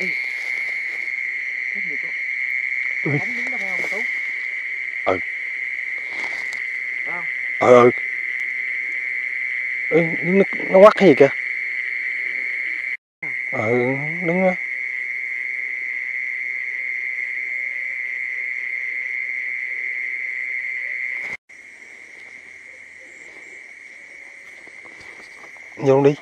Ừ. Nó quắt cái gì kìa. Đứng đó. Vô đi.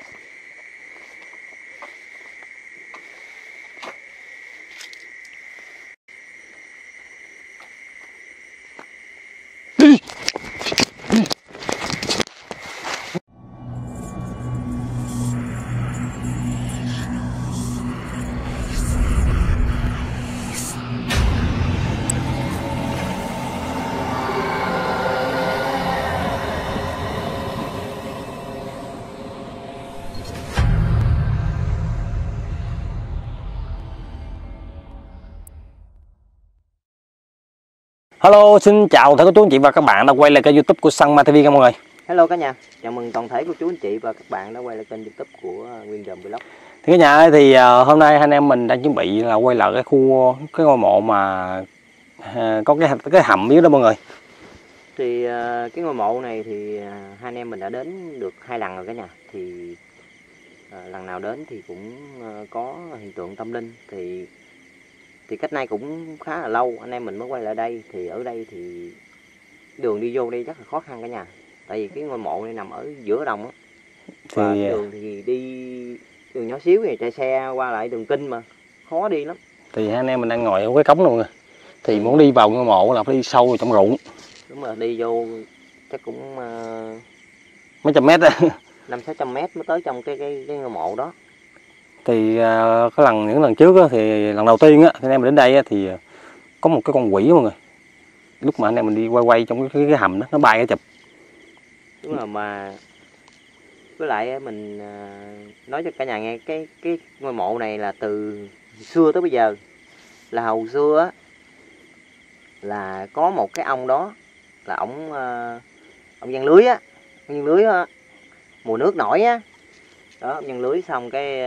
Hello, xin chào tất cả chú anh chị và các bạn đã quay lại kênh YouTube của Săn Ma TV nha mọi người. Hello cả nhà, chào mừng toàn thể của chú anh chị và các bạn đã quay lại kênh YouTube của Nguyên Ròm Vlog. Thì cả nhà ơi, thì hôm nay anh em mình đang chuẩn bị là quay lại cái ngôi mộ mà có cái hầm dưới đó mọi người. Thì cái ngôi mộ này thì hai anh em mình đã đến được 2 lần rồi cả nhà. Thì lần nào đến thì cũng có hiện tượng tâm linh. Thì cách nay cũng khá là lâu anh em mình mới quay lại đây. Thì ở đây thì đường đi vô đây rất là khó khăn cả nhà. Tại vì cái ngôi mộ này nằm ở giữa đồng á. Và đường thì đi đường nhỏ xíu thì chạy xe qua lại đường kinh mà khó đi lắm. Thì hai anh em mình đang ngồi ở cái cống luôn rồi. Thì muốn đi vào ngôi mộ là phải đi sâu vào trong ruộng. Đúng rồi, đi vô chắc cũng mấy trăm mét á. 500-600 mét mới tới trong cái ngôi mộ đó. Thì những lần trước á, thì lần đầu tiên á anh em mình đến đây á, thì có một cái con quỷ mọi người. Lúc mà anh em mình đi quay trong cái hầm đó, nó bay cái chụp. Đúng rồi, mà với lại mình nói cho cả nhà nghe cái ngôi mộ này là từ xưa tới bây giờ, là hồi xưa á là có một cái ông đó là ông giăng lưới á, mùa nước nổi á đó, ông giăng lưới xong cái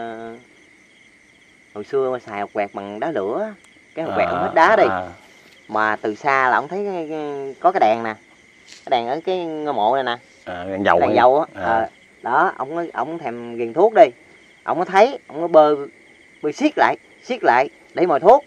hồi xưa mà xài hột quẹt bằng đá lửa, cái hột quẹt ông hết đá đi, mà từ xa là ông thấy có cái đèn nè, cái đèn ở cái ngôi mộ này nè, đèn dầu á. Đó, ông thèm ghiền thuốc đi, ông có thấy, ông có bơi siết lại để mồi thuốc.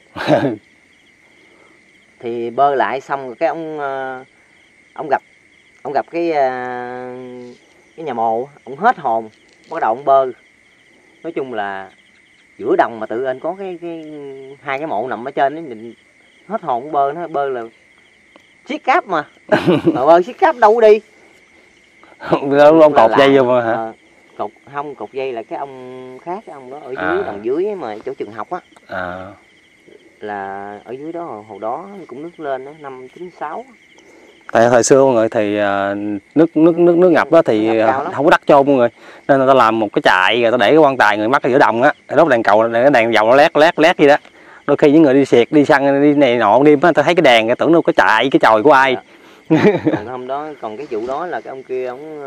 Thì bơi lại xong rồi cái ông gặp cái nhà mồ, ông hết hồn, bắt đầu ông bơi. Nói chung là giữa đồng mà tự nhiên có cái hai cái mộ nằm ở trên đó, nhìn hết hồn. Ông bơi, nó bơi là siết cáp mà bơi siết cáp đâu có đi. Ông cột dây vô mà hả? Cột dây là cái ông khác, cái ông đó ở dưới đồng dưới mà chỗ trường học á. Là ở dưới đó hồi đó cũng nước lên đó, năm 96. Tại thời xưa mọi người thì nước ngập đó thì không có đất trôn mọi người, nên người ta làm một cái chại rồi ta để cái quan tài người mắc ở giữa đồng á, đốt đèn cầu, đèn dầu nó lét gì đó. Đôi khi những người đi xiệt, đi săn, đi này nọ đêm á, ta thấy cái đèn tưởng đâu cái chại, cái chòi của ai. Còn hôm đó, còn cái vụ đó là cái ông kia ông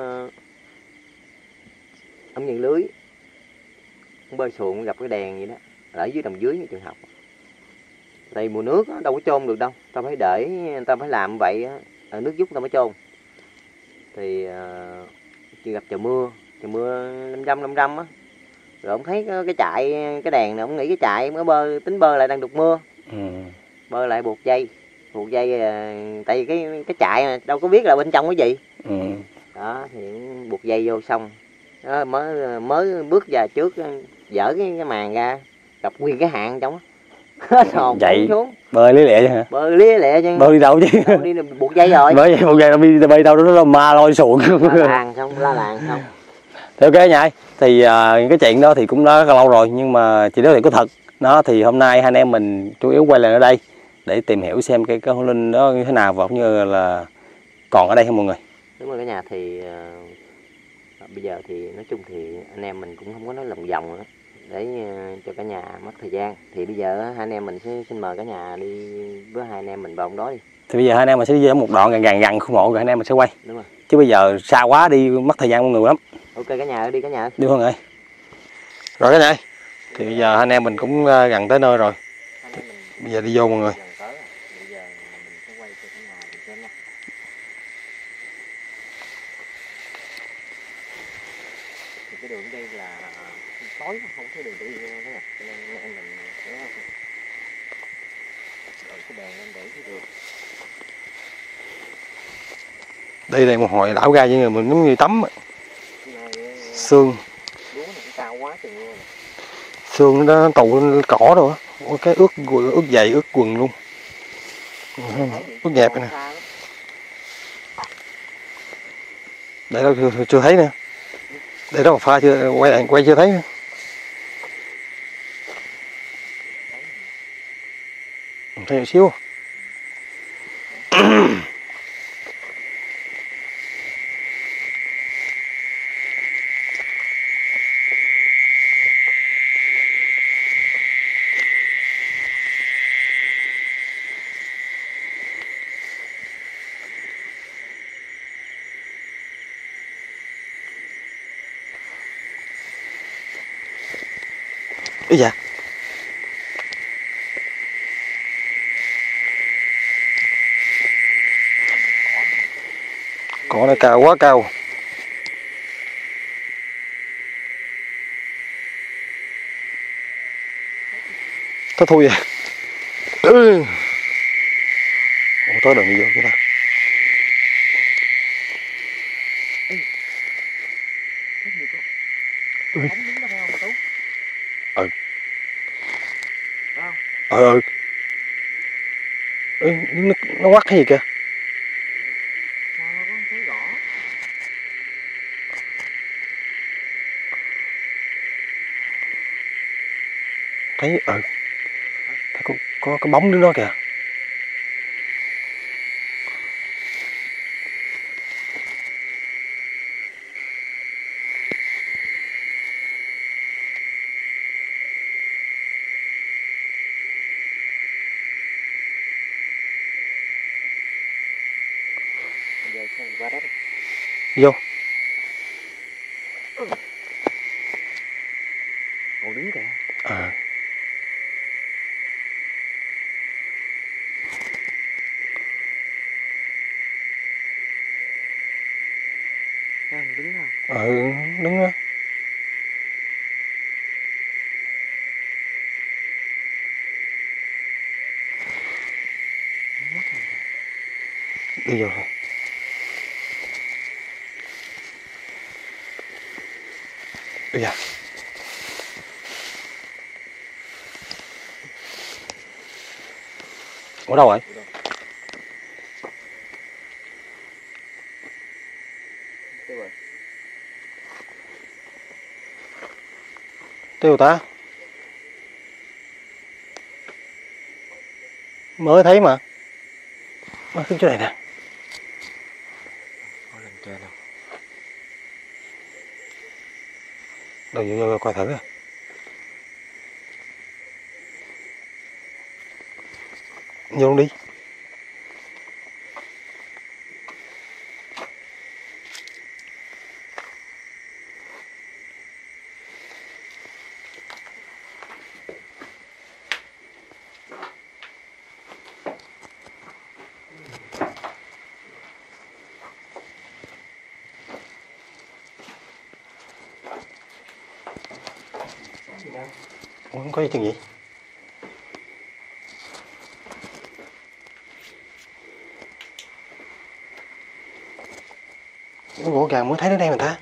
nhận lưới, ông bơi xuồng gặp cái đèn vậy đó, ở dưới đồng dưới trường học. Tại mùa nước đâu có chôn được đâu, tao phải để, tao phải làm vậy á, ở nước rút tao mới chôn. Thì chỉ gặp trời mưa 500 á, rồi ông thấy cái chại, cái đèn này, ông nghĩ cái chại mới bơi, tính bơi lại đang đục mưa. Bơi lại buộc dây, tại vì cái chại này đâu có biết là bên trong cái gì. Đó thì buộc dây vô xong đó, mới bước vào trước, dở cái màn ra, gặp nguyên cái hạng trong á. Hết hồn xuống. Bơi lý lịa chứ hả? Bơi lý lịa chứ. Bơi đi đâu chứ? Đâu đi buộc dây rồi. Bởi vậy buộc dây đi bơi đâu đó nó ma lôi xuồng. La làng xong. Thì ok nha. Thì cái chuyện đó thì cũng đã lâu rồi, nhưng mà chuyện đó thì có thật. Nó thì hôm nay hai anh em mình chủ yếu quay lại ở đây để tìm hiểu xem cái hồn linh đó như thế nào, và cũng như là còn ở đây không mọi người. Đúng rồi cả nhà. Thì bây giờ thì nói chung thì anh em mình cũng không có nói lòng vòng nữa, để cho cả nhà mất thời gian. Thì bây giờ hai anh em mình sẽ xin mời cả nhà đi với hai anh em mình vào đó đi. Thì bây giờ hai anh em mình sẽ đi một đoạn gần khu mộ rồi anh em mình sẽ quay. Đúng rồi. Chứ bây giờ xa quá đi mất thời gian mọi người lắm. Ok cả nhà đi cả nhà. Đi mọi người. Rồi cả nhà. Thì bây giờ anh em mình cũng gần tới nơi rồi. Bây giờ đi vô mọi người. Cái đường đây là tối không thấy đường đi nữa nè, nên anh mình rồi cái đèn em để cái đường. Đây là một hồi đảo ra với người mình giống như tắm xương. Lúa này cũng cao quá chừng luôn. Xương nó tụ lên cỏ rồi á, cái ướt giày ướt quần luôn. Ướt nhẹp này nè. Để đó chưa thấy nè. Để đó một pha chưa quay chưa thấy nữa. Thấy một xíu. Ý dạ. Cỏ này cao quá cao. Thôi thôi vậy. Ủa tới đừng đi vô kia ta. Nó quắt cái gì kìa. Thấy thấy có cái bóng đứng đó kìa. Vô. Ồ đứng kìa. À. Đứng nào? Đứng đó. Đi vô. Đi ra. Ở đâu rồi? Tiêu ta? Mới thấy mà. Nó xuống chỗ này nè. Lên trên không? Đâu vô coi thử à. Vô luôn đi. Ủa, không có gì chuyện gì? Nó gỗ gàng mới thấy đến đây mà ta.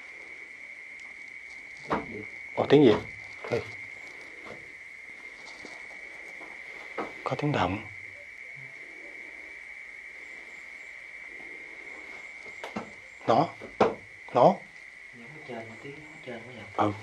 Ồ, tiếng gì? Ừ. Có tiếng động. Nó. Ừ.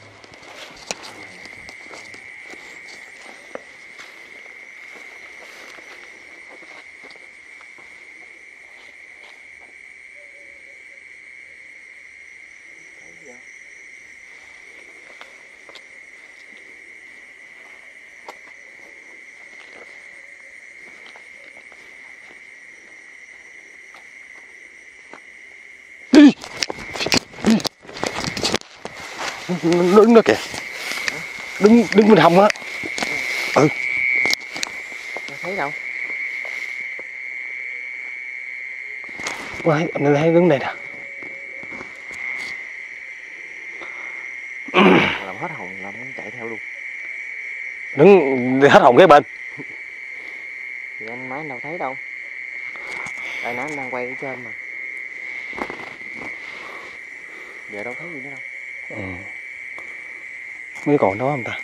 Nó đứng đó kìa. đứng bên hông á. Ừ. Không thấy đâu. Anh thấy đứng đây nè. Làm hết hồn làm muốn chạy theo luôn. Đứng hết hồn cái bên. Thì anh máy đâu thấy đâu. Đây nó đang quay ở trên mà. Giờ đâu thấy gì nữa đâu. Ừ. Mới còn đó không ta?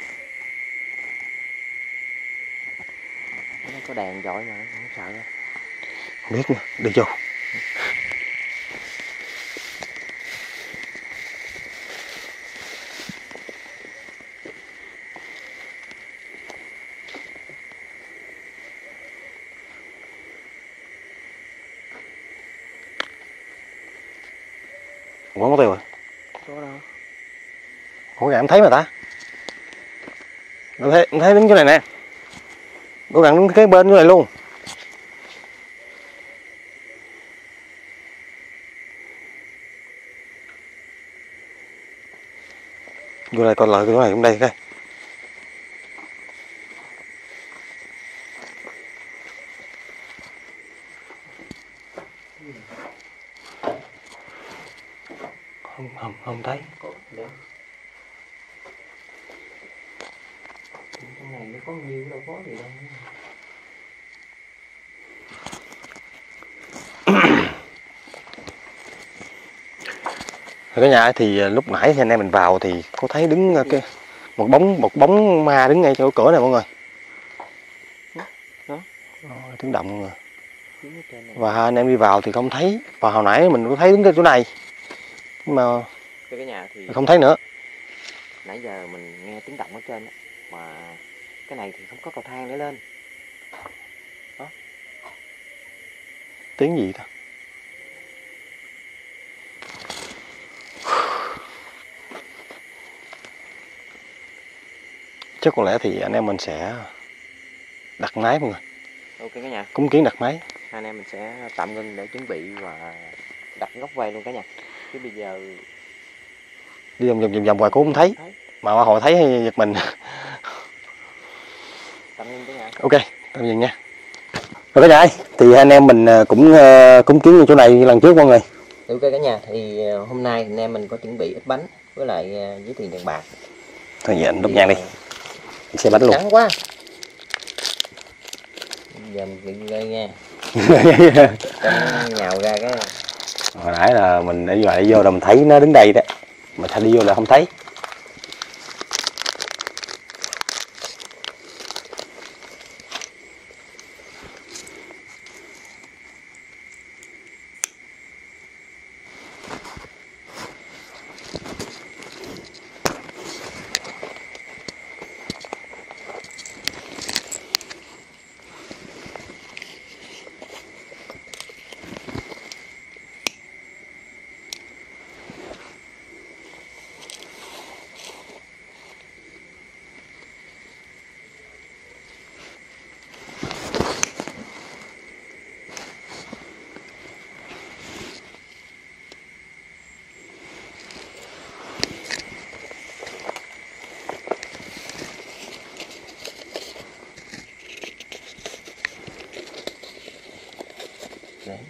Nó có đèn dội mà không sợ đâu. Không biết nữa, đi vô. Quán có tiêu rồi. Có đâu. Ủa em thấy mà ta. Em thấy đứng chỗ này nè. Cô gắng đứng cái bên chỗ này luôn. Vô đây coi lại cái này cũng đây coi. Không thấy. Trong này nó có nhiều đâu có gì đâu. Cái nhà thì lúc nãy anh em mình vào thì có thấy đứng cái một bóng ma đứng ngay chỗ cửa này mọi người. Đó. Tiếng động mọi người. Và anh em đi vào thì không thấy. Và hồi nãy mình có thấy đứng cái chỗ này. Nhưng mà cái nhà thì không thấy nữa. nãy giờ mình nghe tiếng động ở trên đó. Mà cái này thì không có cầu thang để lên. Đó. Tiếng gì ta? Chắc có lẽ thì anh em mình sẽ đặt máy mọi người. Ok cả nhà. Cúng kiến đặt máy. Hai anh em mình sẽ tạm ngưng để chuẩn bị và đặt góc quay luôn cả nhà. Chứ bây giờ Đi vòng ngoài cũng không thấy. Mà hồi thấy hay giật mình. tạm ngưng cả nhà. Ok, tạm dừng nha. Rồi cả nhà ơi, thì anh em mình cũng cúng kiến chỗ này lần trước mọi người. Ok cả nhà, thì hôm nay anh em mình có chuẩn bị ít bánh với lại với tiền đèn bạc. Thôi giờ anh đốt nhang đi. Xe bánh luôn. Trắng quá. Giờ mình gây nha. Nhào ra cái. Hồi nãy là mình để vô là mình thấy nó đứng đây đó. Mà thay đi vô là không thấy. Đấy.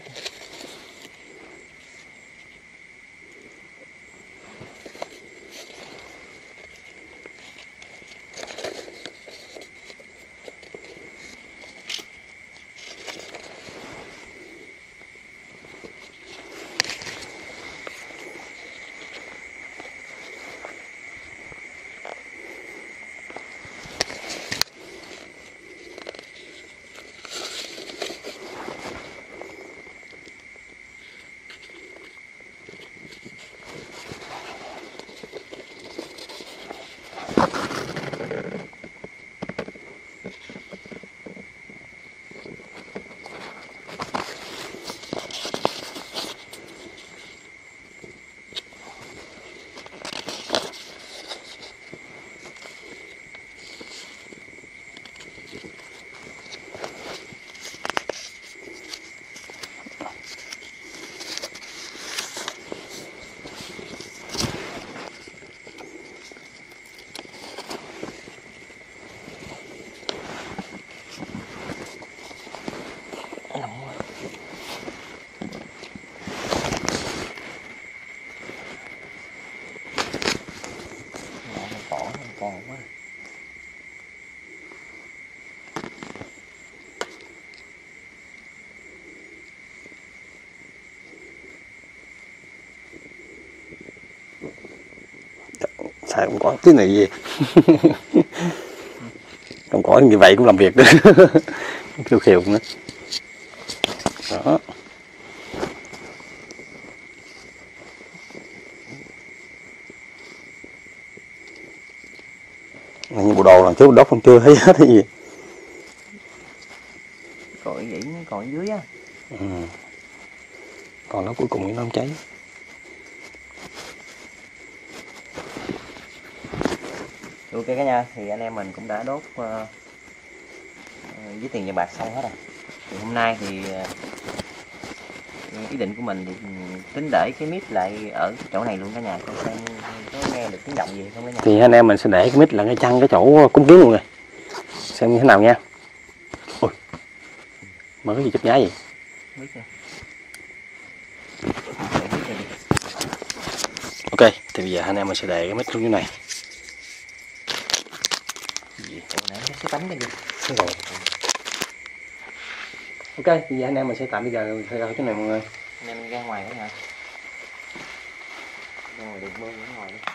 xài cũng có cái này gì. Không có như vậy cũng làm việc được. Khiêu khiêu nữa đó. Như bộ đồ lần trước đốt không chưa thấy hết cái gì. Cội vậy nó còn ở dưới á. Ừ. Còn nó cuối cùng nó không cháy. Ok cả nhà, thì anh em mình cũng đã đốt với tiền vàng bạc xong hết rồi. Thì hôm nay thì ý định của mình thì tính để cái mic lại ở chỗ này luôn cả nhà, coi xem có nghe được tiếng động gì không cả nhà. Thì anh em mình sẽ để cái mic là cái chăn cái chỗ cúng kiến luôn rồi, xem như thế nào nha. Ôi, mở cái gì chụp nháy gì. Biết chưa? Ok, thì bây giờ anh em mình sẽ để cái mic xuống như này. Ủa, nãy cái bánh cái gì? Đúng rồi. Ok, thì giờ anh em mình sẽ tạm bây giờ sẽ ra chỗ này mọi người. Anh em mình ra ngoài cả nhà. Ra ngoài đường mưa ra ngoài đi.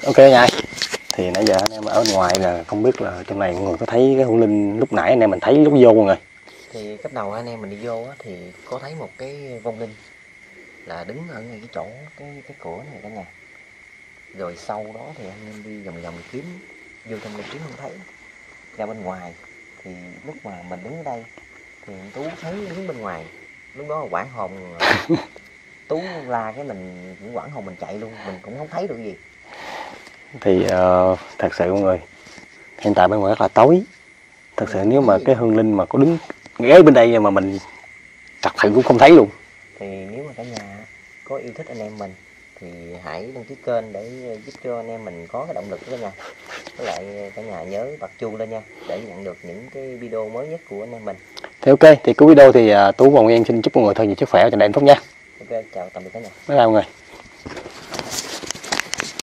Ok nha. Thì nãy giờ anh em ở ngoài là không biết là trong này mọi người có thấy cái hung linh lúc nãy anh em mình thấy lúc vô mọi người. Thì cấp đầu anh em mình đi vô á, thì có thấy một cái vong linh là đứng ở ngay cái chỗ cái cửa này cả nhà. Rồi sau đó thì anh em đi vòng vòng kiếm, vô trong đây kiếm không thấy. Ra bên ngoài thì lúc mà mình đứng ở đây thì Tú thấy đứng bên ngoài, lúc đó là quảng hồn. Tú la cái mình cũng quảng hồn, mình chạy luôn, mình cũng không thấy được gì. Thì thật sự mọi người, hiện tại bên ngoài rất là tối. Thật sự nếu mà cái hương linh mà có đứng ghé bên đây mà mình thật sự cũng không thấy luôn. Thì nếu mà cả nhà có yêu thích anh em mình thì hãy đăng ký kênh để giúp cho anh em mình có cái động lực đó nha. Với lại cả nhà nhớ bật chuông lên nha, để nhận được những cái video mới nhất của anh em mình. Thì ok, thì cuối video thì Tú và Nguyên xin chúc mọi người thật nhiều sức khỏe và tràn đầy hạnh phúc nha. Ok, chào tạm biệt cả nhà. Bye bye mọi người.